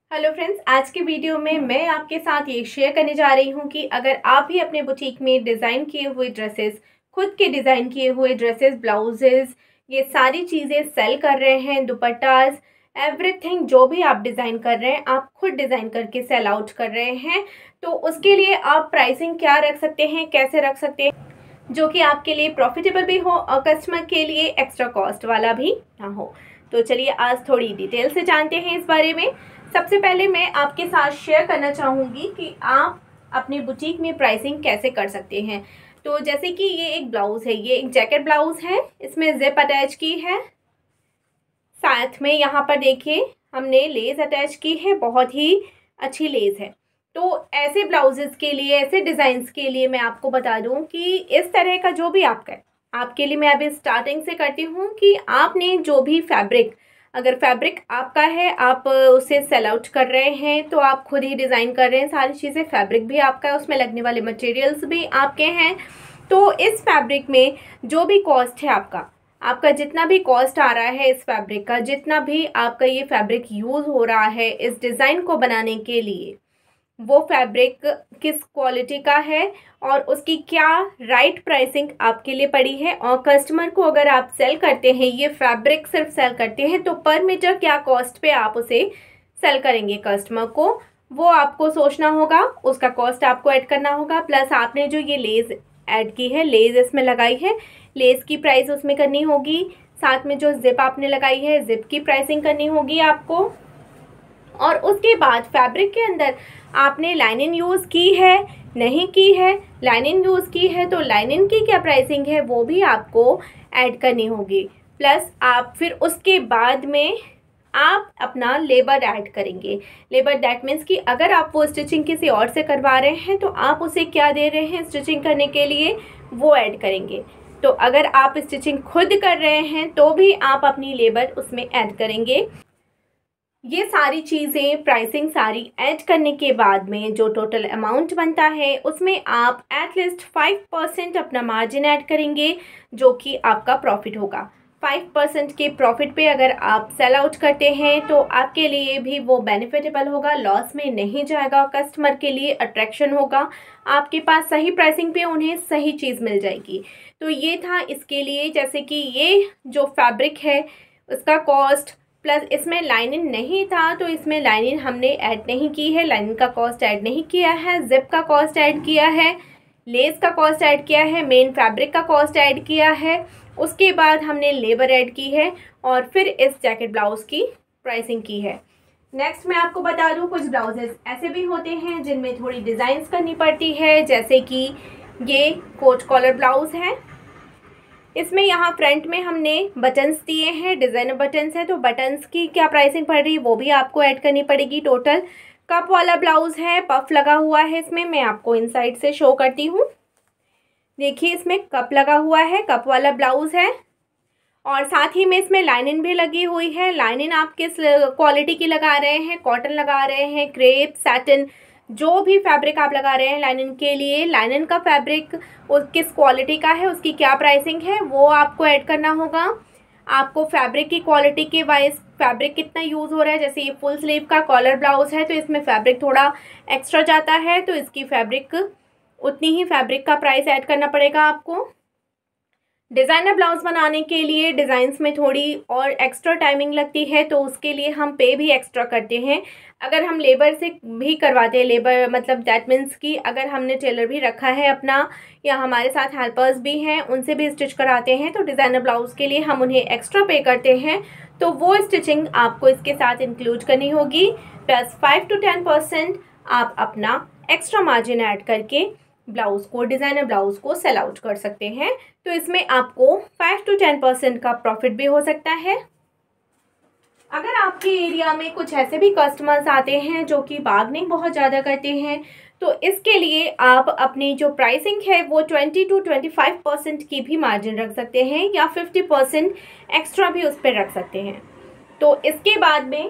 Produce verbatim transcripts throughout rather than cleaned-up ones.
Hello friends, आज के video में मैं आपके साथ ये शेयर करने जा रही हूँ कि अगर आप भी अपने बुटीक में डिज़ाइन किए हुए ड्रेसेस, खुद के डिज़ाइन किए हुए ड्रेसेस, ब्लाउजेस, ये सारी चीज़ें सेल कर रहे हैं, दुपट्टाज, एवरीथिंग जो भी आप डिज़ाइन कर रहे हैं, आप खुद डिज़ाइन करके सेल आउट कर रहे हैं, तो उसके लिए आप प्राइसिंग क्या रख सकते हैं, कैसे रख सकते हैं जो कि आपके लिए प्रॉफिटेबल भी हो और कस्टमर के लिए एक्स्ट्रा कॉस्ट वाला भी ना हो। तो चलिए आज थोड़ी डिटेल से जानते हैं इस बारे में। सबसे पहले मैं आपके साथ शेयर करना चाहूँगी कि आप अपनी बुटीक में प्राइसिंग कैसे कर सकते हैं। तो जैसे कि ये एक ब्लाउज़ है, ये एक जैकेट ब्लाउज़ है, इसमें जिप अटैच की है, साथ में यहाँ पर देखिए हमने लेस अटैच की है, बहुत ही अच्छी लेस है। तो ऐसे ब्लाउजेस के लिए, ऐसे डिज़ाइंस के लिए मैं आपको बता दूं कि इस तरह का जो भी आपका है, आपके लिए मैं अभी स्टार्टिंग से करती हूँ कि आपने जो भी फैब्रिक, अगर फैब्रिक आपका है, आप उसे सेल आउट कर रहे हैं, तो आप खुद ही डिज़ाइन कर रहे हैं सारी चीज़ें, फैब्रिक भी आपका है, उसमें लगने वाले मटेरियल्स भी आपके हैं। तो इस फैब्रिक में जो भी कॉस्ट है आपका आपका जितना भी कॉस्ट आ रहा है इस फैब्रिक का, जितना भी आपका ये फैब्रिक यूज़ हो रहा है इस डिज़ाइन को बनाने के लिए, वो फैब्रिक किस क्वालिटी का है और उसकी क्या राइट प्राइसिंग आपके लिए पड़ी है, और कस्टमर को अगर आप सेल करते हैं, ये फैब्रिक सिर्फ सेल करते हैं, तो पर मीटर क्या कॉस्ट पे आप उसे सेल करेंगे कस्टमर को, वो आपको सोचना होगा, उसका कॉस्ट आपको ऐड करना होगा। प्लस आपने जो ये लेस ऐड की है, लेस इसमें लगाई है, लेस की प्राइस उसमें करनी होगी, साथ में जो जिप आपने लगाई है, जिप की प्राइसिंग करनी होगी आपको। और उसके बाद फैब्रिक के अंदर आपने लाइनिंग यूज़ की है, नहीं की है, लाइनिंग यूज़ की है तो लाइनिंग की क्या प्राइसिंग है वो भी आपको ऐड करनी होगी। प्लस आप फिर उसके बाद में आप अपना लेबर ऐड करेंगे। लेबर दैट मीन्स कि अगर आप वो स्टिचिंग किसी और से करवा रहे हैं तो आप उसे क्या दे रहे हैं स्टिचिंग करने के लिए, वो ऐड करेंगे। तो अगर आप स्टिचिंग खुद कर रहे हैं तो भी आप अपनी लेबर उसमें ऐड करेंगे। ये सारी चीज़ें प्राइसिंग सारी ऐड करने के बाद में जो टोटल अमाउंट बनता है उसमें आप एटलीस्ट फाइव परसेंट अपना मार्जिन ऐड करेंगे, जो कि आपका प्रॉफिट होगा। फाइव परसेंट के प्रॉफिट पे अगर आप सेल आउट करते हैं तो आपके लिए भी वो बेनिफिटेबल होगा, लॉस में नहीं जाएगा, कस्टमर के लिए अट्रैक्शन होगा, आपके पास सही प्राइसिंग पे उन्हें सही चीज़ मिल जाएगी। तो ये था इसके लिए, जैसे कि ये जो फैब्रिक है उसका कॉस्ट, प्लस इसमें लाइनिंग नहीं था तो इसमें लाइनिंग हमने ऐड नहीं की है, लाइनिंग का कॉस्ट ऐड नहीं किया है, जिप का कॉस्ट ऐड किया है, लेस का कॉस्ट ऐड किया है, मेन फैब्रिक का कॉस्ट ऐड किया है, उसके बाद हमने लेबर ऐड की है और फिर इस जैकेट ब्लाउज़ की प्राइसिंग की है। नेक्स्ट मैं आपको बता दूं, कुछ ब्लाउजेस ऐसे भी होते हैं जिनमें थोड़ी डिज़ाइंस करनी पड़ती है, जैसे कि ये कोट कॉलर ब्लाउज़ है, इसमें यहाँ फ्रंट में हमने बटन्स दिए हैं, डिज़ाइनर बटन्स हैं, तो बटन्स की क्या प्राइसिंग पड़ रही है वो भी आपको ऐड करनी पड़ेगी। टोटल कप वाला ब्लाउज़ है, पफ लगा हुआ है इसमें, मैं आपको इनसाइड से शो करती हूँ। देखिए इसमें कप लगा हुआ है, कप वाला ब्लाउज़ है, और साथ ही में इसमें लाइनिंग भी लगी हुई है। लाइनिंग आप किस क्वालिटी की लगा रहे हैं, कॉटन लगा रहे हैं, क्रेप, सैटिन, जो भी फैब्रिक आप लगा रहे हैं लाइनिंग के लिए, लाइनिंग का फैब्रिक किस क्वालिटी का है, उसकी क्या प्राइसिंग है वो आपको ऐड करना होगा। आपको फैब्रिक की क्वालिटी के वाइज फैब्रिक कितना यूज़ हो रहा है, जैसे ये फुल स्लीव का कॉलर ब्लाउज़ है तो इसमें फैब्रिक थोड़ा एक्स्ट्रा जाता है, तो इसकी फैब्रिक उतनी ही फैब्रिक का प्राइस ऐड करना पड़ेगा आपको। डिज़ाइनर ब्लाउज़ बनाने के लिए डिज़ाइंस में थोड़ी और एक्स्ट्रा टाइमिंग लगती है, तो उसके लिए हम पे भी एक्स्ट्रा करते हैं। अगर हम लेबर से भी करवाते हैं, लेबर मतलब दैट मीन्स कि अगर हमने टेलर भी रखा है अपना, या हमारे साथ हेल्पर्स भी हैं, उनसे भी स्टिच कराते हैं, तो डिज़ाइनर ब्लाउज़ के लिए हम उन्हें एक्स्ट्रा पे करते हैं, तो वो स्टिचिंग आपको इसके साथ इंक्लूड करनी होगी। Plus five to ten percent आप अपना एक्स्ट्रा मार्जिन ऐड करके ब्लाउज़ को, डिज़ाइनर ब्लाउज़ को सेल आउट कर सकते हैं। तो इसमें आपको फाइव टू टेन परसेंट का प्रॉफिट भी हो सकता है। अगर आपके एरिया में कुछ ऐसे भी कस्टमर्स आते हैं जो कि बार्गेनिंग बहुत ज़्यादा करते हैं, तो इसके लिए आप अपनी जो प्राइसिंग है वो twenty to twenty five percent की भी मार्जिन रख सकते हैं, या फिफ्टी परसेंट एक्स्ट्रा भी उस पर रख सकते हैं। तो इसके बाद में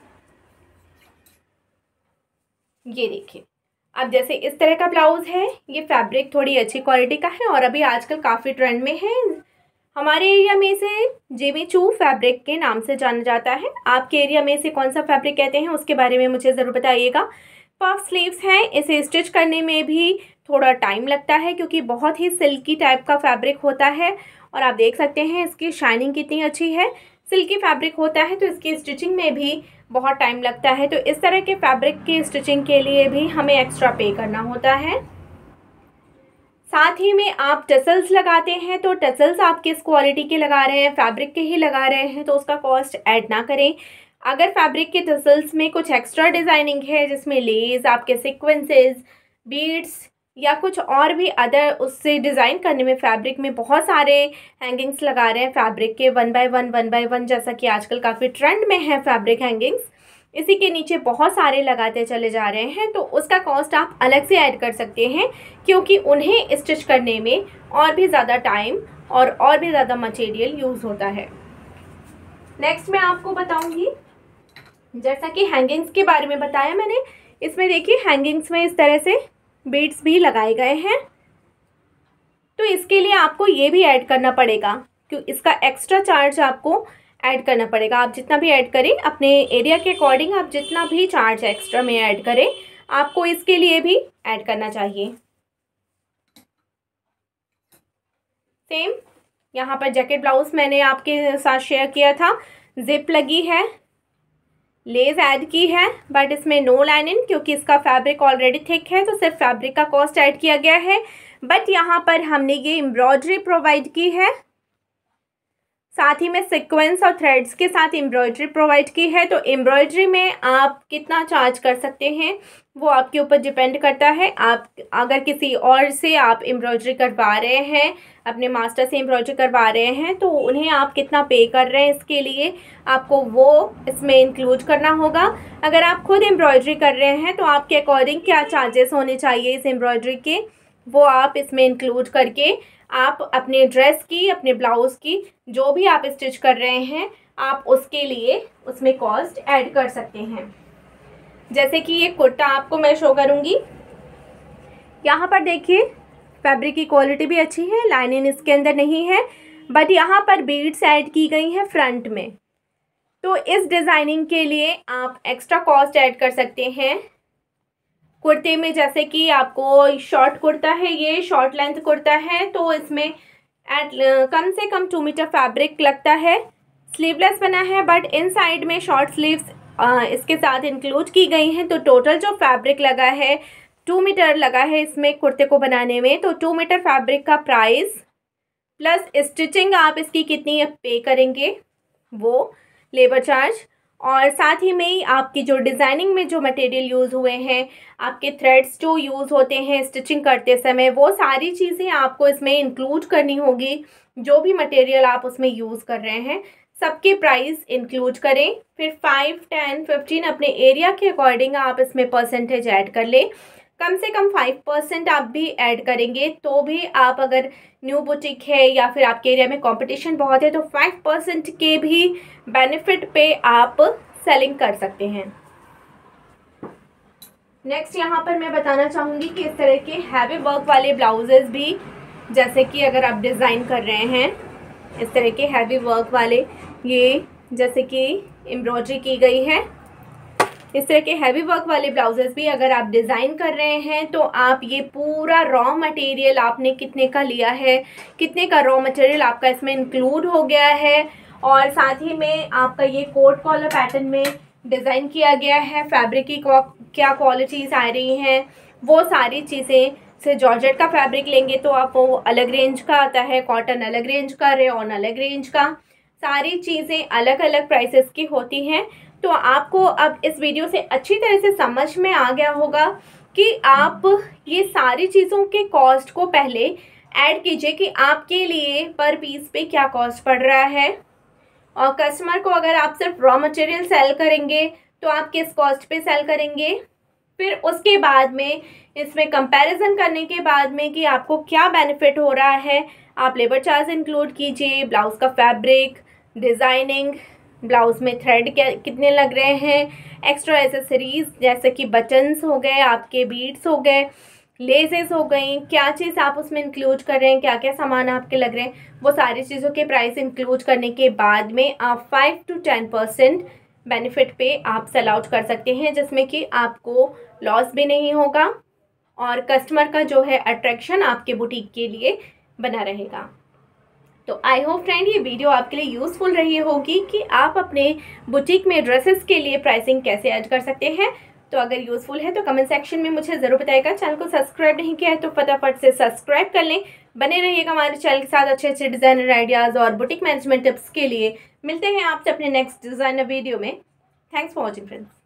ये देखिए, अब जैसे इस तरह का ब्लाउज़ है, ये फैब्रिक थोड़ी अच्छी क्वालिटी का है और अभी आजकल काफ़ी ट्रेंड में है हमारे एरिया में इसे जिमी चू फैब्रिक के नाम से जाना जाता है। आपके एरिया में इसे कौन सा फैब्रिक कहते हैं उसके बारे में मुझे ज़रूर बताइएगा। पफ स्लीव्स हैं, इसे स्टिच करने में भी थोड़ा टाइम लगता है क्योंकि बहुत ही सिल्की टाइप का फैब्रिक होता है। और आप देख सकते हैं इसकी शाइनिंग कितनी अच्छी है। सिल्की फैब्रिक होता है तो इसकी स्टिचिंग में भी बहुत टाइम लगता है। तो इस तरह के फैब्रिक की स्टिचिंग के लिए भी हमें एक्स्ट्रा पे करना होता है। साथ ही में आप टसल्स लगाते हैं तो टसल्स आप किस क्वालिटी के लगा रहे हैं, फैब्रिक के ही लगा रहे हैं तो उसका कॉस्ट ऐड ना करें। अगर फैब्रिक के टसल्स में कुछ एक्स्ट्रा डिज़ाइनिंग है जिसमें लेस, आपके सीक्वेंसेस, बीड्स या कुछ और भी अदर उससे डिज़ाइन करने में फैब्रिक में बहुत सारे हैंगिंग्स लगा रहे हैं फैब्रिक के one by one one by one, जैसा कि आजकल काफ़ी ट्रेंड में है फैब्रिक हैंगिंग्स, इसी के नीचे बहुत सारे लगाते चले जा रहे हैं तो उसका कॉस्ट आप अलग से ऐड कर सकते हैं क्योंकि उन्हें स्टिच करने में और भी ज़्यादा टाइम और और भी ज़्यादा मटेरियल यूज़ होता है। नेक्स्ट मैं आपको बताऊंगी, जैसा कि हैंगिंग्स के बारे में बताया मैंने, इसमें देखिए हैंगिंग्स में इस तरह से बीड्स भी लगाए गए हैं। तो इसके लिए आपको ये भी ऐड करना पड़ेगा क्योंकि इसका एक्स्ट्रा चार्ज आपको ऐड करना पड़ेगा। आप जितना भी ऐड करें अपने एरिया के अकॉर्डिंग, आप जितना भी चार्ज एक्स्ट्रा में ऐड करें आपको इसके लिए भी ऐड करना चाहिए। सेम यहाँ पर जैकेट ब्लाउज मैंने आपके साथ शेयर किया था, जिप लगी है, लेस ऐड की है बट इसमें नो लाइनिंग क्योंकि इसका फैब्रिक ऑलरेडी थिक है तो सिर्फ फैब्रिक का कॉस्ट ऐड किया गया है। बट यहाँ पर हमने ये एम्ब्रॉयडरी प्रोवाइड की है, साथ ही में सीक्वेंस और थ्रेड्स के साथ एम्ब्रॉयडरी प्रोवाइड की है। तो एम्ब्रॉयडरी में आप कितना चार्ज कर सकते हैं वो आपके ऊपर डिपेंड करता है। आप अगर किसी और से आप एम्ब्रॉयडरी करवा रहे हैं, अपने मास्टर से एम्ब्रॉयडरी करवा रहे हैं तो उन्हें आप कितना पे कर रहे हैं इसके लिए आपको वो इसमें इंक्लूड करना होगा। अगर आप खुद एम्ब्रॉयडरी कर रहे हैं तो आपके अकॉर्डिंग क्या चार्जेस होने चाहिए इस एम्ब्रॉयडरी के वो आप इसमें इंक्लूड करके आप अपने ड्रेस की, अपने ब्लाउज़ की जो भी आप स्टिच कर रहे हैं आप उसके लिए उसमें कॉस्ट ऐड कर सकते हैं। जैसे कि ये कुर्ता आपको मैं शो करूँगी, यहाँ पर देखिए फैब्रिक की क्वालिटी भी अच्छी है, लाइनिंग इसके अंदर नहीं है बट यहाँ पर बीड्स ऐड की गई हैं फ्रंट में। तो इस डिज़ाइनिंग के लिए आप एक्स्ट्रा कॉस्ट ऐड कर सकते हैं कुर्ते में। जैसे कि आपको शॉर्ट कुर्ता है, ये शॉर्ट लेंथ कुर्ता है तो इसमें एट कम से कम टू मीटर फैब्रिक लगता है। स्लीवलेस बना है बट इन साइड में शॉर्ट स्लीव्स इसके साथ इंक्लूड की गई हैं। तो टोटल जो फैब्रिक लगा है टू मीटर लगा है इसमें कुर्ते को बनाने में। तो टू मीटर फैब्रिक का प्राइस प्लस स्टिचिंग आप इसकी कितनी पे करेंगे वो लेबर चार्ज, और साथ ही में आपकी जो डिज़ाइनिंग में जो मटेरियल यूज़ हुए हैं, आपके थ्रेड्स जो यूज़ होते हैं स्टिचिंग करते समय, वो सारी चीज़ें आपको इसमें इंक्लूड करनी होगी। जो भी मटेरियल आप उसमें यूज़ कर रहे हैं सबके प्राइस इंक्लूड करें। फिर फाइव टेन फिफ्टीन अपने एरिया के अकॉर्डिंग आप इसमें परसेंटेज ऐड कर लें। कम से कम फाइव परसेंट आप भी ऐड करेंगे तो भी आप, अगर न्यू बुटीक है या फिर आपके एरिया में कंपटीशन बहुत है तो फाइव परसेंट के भी बेनिफिट पे आप सेलिंग कर सकते हैं। नेक्स्ट यहाँ पर मैं बताना चाहूँगी कि इस तरह के हैवी वर्क वाले ब्लाउजेस भी, जैसे कि अगर आप डिज़ाइन कर रहे हैं इस तरह के हैवी वर्क वाले, ये जैसे कि एम्ब्रॉयडरी की गई है, इस तरह के हैवी वर्क वाले ब्लाउजेस भी अगर आप डिज़ाइन कर रहे हैं तो आप ये पूरा रॉ मटेरियल आपने कितने का लिया है, कितने का रॉ मटेरियल आपका इसमें इंक्लूड हो गया है, और साथ ही में आपका ये कोट कॉलर पैटर्न में डिज़ाइन किया गया है, फैब्रिक की क्या क्वालिटीज़ आ रही हैं वो सारी चीज़ें से। जॉर्जेट का फैब्रिक लेंगे तो आप वो अलग रेंज का आता है, कॉटन अलग रेंज का, रेयॉन अलग रेंज का, सारी चीज़ें अलग अलग प्राइसेस की होती हैं। तो आपको अब इस वीडियो से अच्छी तरह से समझ में आ गया होगा कि आप ये सारी चीज़ों के कॉस्ट को पहले ऐड कीजिए कि आपके लिए पर पीस पे क्या कॉस्ट पड़ रहा है, और कस्टमर को अगर आप सिर्फ रॉ मटेरियल सेल करेंगे तो आप किस कॉस्ट पे सेल करेंगे। फिर उसके बाद में इसमें कंपैरिजन करने के बाद में कि आपको क्या बेनिफिट हो रहा है, आप लेबर चार्ज इंक्लूड कीजिए, ब्लाउज़ का फैब्रिक, डिज़ाइनिंग, ब्लाउज़ में थ्रेड क्या कितने लग रहे हैं, एक्स्ट्रा एसेसरीज़ जैसे कि बटन्स हो गए, आपके बीड्स हो गए, लेसेस हो गई, क्या चीज़ आप उसमें इंक्लूड कर रहे हैं, क्या क्या सामान आपके लग रहे हैं, वो सारी चीज़ों के प्राइस इंक्लूड करने के बाद में आप five to ten percent benefit पे आप सेल आउट कर सकते हैं, जिसमें कि आपको लॉस भी नहीं होगा और कस्टमर का जो है अट्रैक्शन आपके बुटीक के लिए बना रहेगा। तो आई होप फ्रेंड ये वीडियो आपके लिए यूज़फुल रही होगी कि आप अपने बुटीक में ड्रेसेस के लिए प्राइसिंग कैसे ऐड कर सकते हैं। तो अगर यूज़फुल है तो कमेंट सेक्शन में मुझे ज़रूर बताइएगा। चैनल को सब्सक्राइब नहीं किया है तो फटाफट से सब्सक्राइब कर लें। बने रहिएगा हमारे चैनल के साथ अच्छे अच्छे डिज़ाइनर आइडियाज़ और बुटीक मैनेजमेंट टिप्स के लिए। मिलते हैं आपसे अपने नेक्स्ट डिज़ाइनर वीडियो में। Thanks for watching friends.